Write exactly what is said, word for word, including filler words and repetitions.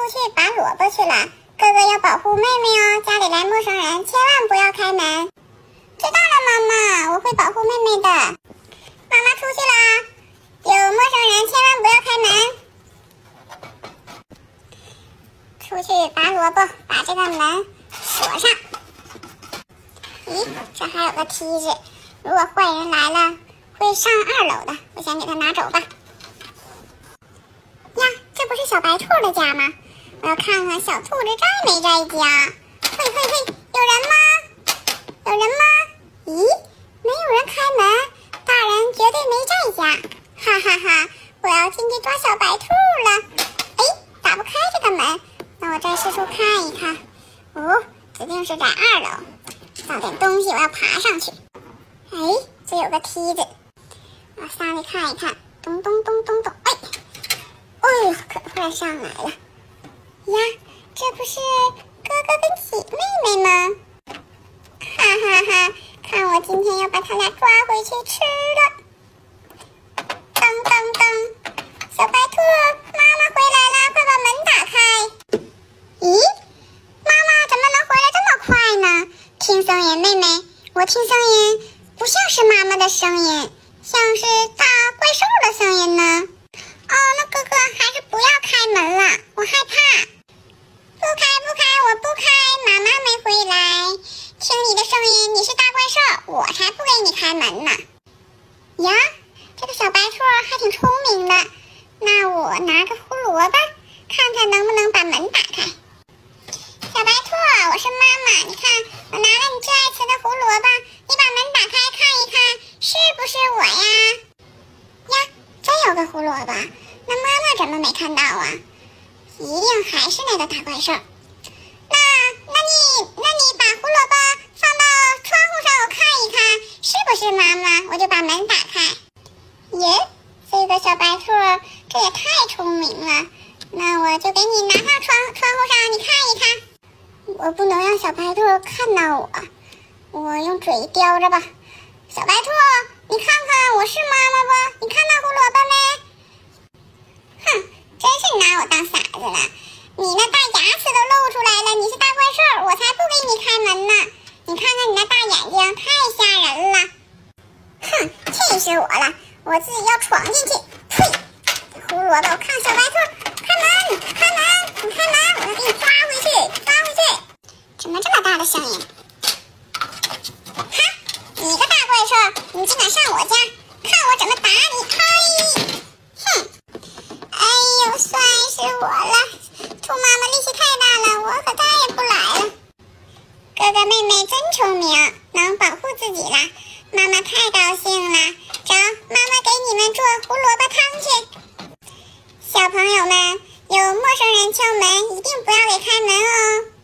去拔萝卜去了，哥哥要保护妹妹哦，家里来陌生人千万不要开门。知道了，妈妈，我会保护妹妹的。妈妈出去了，有陌生人千万不要开门。出去拔萝卜，把这个门锁上。咦，这还有个梯子，如果坏人来了会上二楼的，我先给他拿走吧。呀，这不是小白兔的家吗？我要看看小兔子在没在家。嘿嘿嘿，有人吗？有人吗？咦，没有人开门，大人绝对没在家。哈哈哈，我要进去抓小白兔了。哎，打不开这个门，那我再四处看一看。哦，指定是在二楼。找点东西，我要爬上去。哎，这有个梯子，我上去看一看。咚咚咚咚咚，哎，哎呦，可快上来了呀！这不是哥哥跟姐妹妹吗？哈哈哈！看我今天要把他俩抓回去吃了。噔噔噔，小白兔，妈妈回来了，快把门打开。咦，妈妈怎么能回来这么快呢？听声音，妹妹，我听声音不像是妈妈的声音，像是大怪兽的声音呢。哦，那哥哥还是不要开门了，我害怕。不开不开，我不开，妈妈没回来。听你的声音，你是大怪兽，我才不给你开门呢。呀，这个小白兔还挺聪明的。那我拿个胡萝卜，看看能不能把门打开。小白兔，我是妈妈，你看我拿了你最爱吃的胡萝卜，你把门打开看一看，是不是我呀？呀，真有个胡萝卜，那妈妈怎么没看到啊？一定还是那个大怪兽。那那你那你把胡萝卜放到窗户上，我看一看，是不是妈妈？我就把门打开。耶，这个小白兔这也太聪明了。那我就给你拿上窗窗户上，你看一看。我不能让小白兔看到我，我用嘴叼着吧。小白兔，你看看我是妈妈不？你看到胡萝卜没？哼，真是拿我当傻子了。你那大牙齿都露出来了，你是大怪兽，我才不给你开门呢。你看看你那大眼睛，太吓人了。哼，气死我了，我自己要闯进去。呸！胡萝卜，我看小白兔，开门，开门，你开门，我要给你抓回去，抓回去。怎么这么大的声音？哈，你个大怪兽，你竟敢上我家，看我怎么打你！嘿，哼！哎呦，算是我了，兔妈妈力气太大了，我可再也不来了。哥哥妹妹真聪明，能保护自己了，妈妈太高兴了。走，妈妈给你们做胡萝卜汤去。小朋友们，有陌生人敲门，一定不要给开门哦。